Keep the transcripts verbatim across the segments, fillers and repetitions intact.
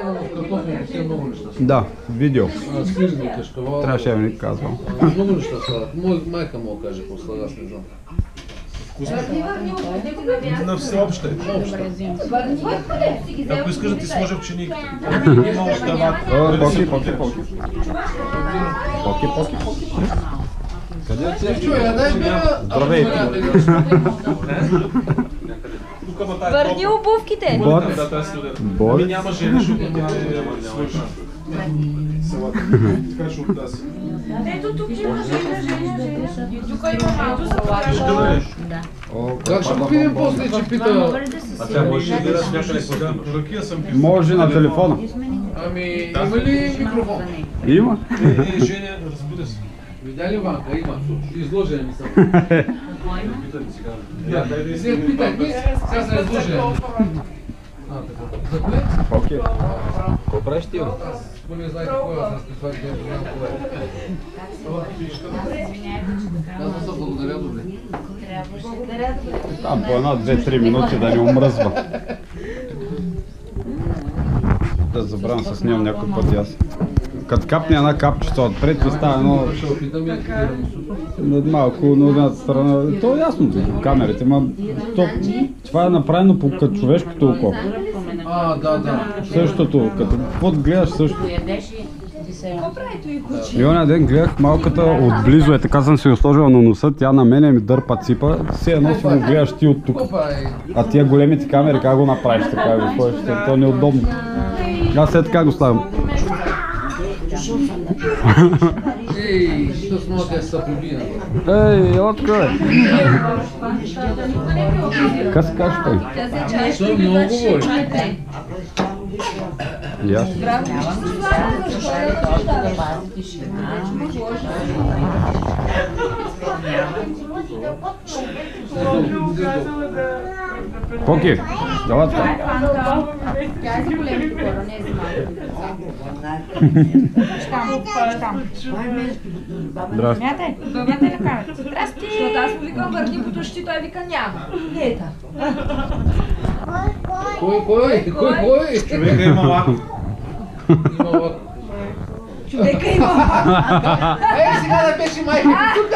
казано в картофи, все много неща са. Да, видео. Скрижни, кашкавал. Трябваше да ми казвам. Много неща слагат. Майка му каже какво слага, аз не знам. На всеобща е. Ако искаш да ти сложа в чиниките. Има остават. Поки, поки, поки. Поки, поки, поки. Къде си? Чуя, дай ми Здравей. Върни обувките! Бот. Бот. Ми няма жени, защото няма свърши. Салата. Така ще оттаси. Ето тук има жена, жена, жена. И тук има малко салата. Ще гледаш? Как ще го видим после, че пита? А тя може да гледаш някъде по ръкия съм писал. Може на телефона. Ами, има ли микрофон? Има. Е, Женя, разбира се. Видя ли Ванка? Има. Изложени ми са. Питам сега. Я, дай да След питах ми, сега са изложени. А, така. За кое? Поки. Какво правиш ти? Ако не знаете кой аз сте това, където няма кое. Аз да се благодаря, добре. Там по една, две, три минути да не омръзва. Да забравям с него някой път и аз. Като капне една капчица отпред, ми става едно... Ще опитам и акtivирам супер. Малко на едната страна. То е ясно, камерите, ма... То, това е направено по като човешкото око. А, да, да. Същото, като под гледаш също. Какво прави той куче? И оня ден гледах малката отблизо, е така съм си я сложила на носа, тя на мене ми дърпа ципа, все едно си го гледаш ти от тук. Опа, е. А тия големите камери как го направиш така, го сложиш, то е неудобно. Аз е така го ставам. Ей, що с моята саприбина? Ей, отко е! Как се кажеш той? Той много говори. Ясно. Поки, давай така. Тя е за големите хора, не е за малко. Здрасти. Смятай, бабата ли карат? Здрасти! Защото аз му викам върни потушти, той вика няма. Ета. Кой, кой, кой, кой? Човека има лако. Има лако. Човека има. Ей, сега да беше майка тук!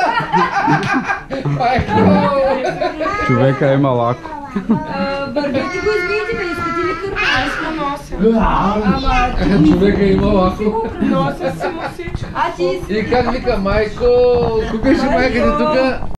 Майко! Човека има лако. Върнете го избийте, бе, искате ли кърпа? Аз го нося. Ама... Човека има лако. Нося си му всичко. А ти И как вика, майко, кой беше майката тук?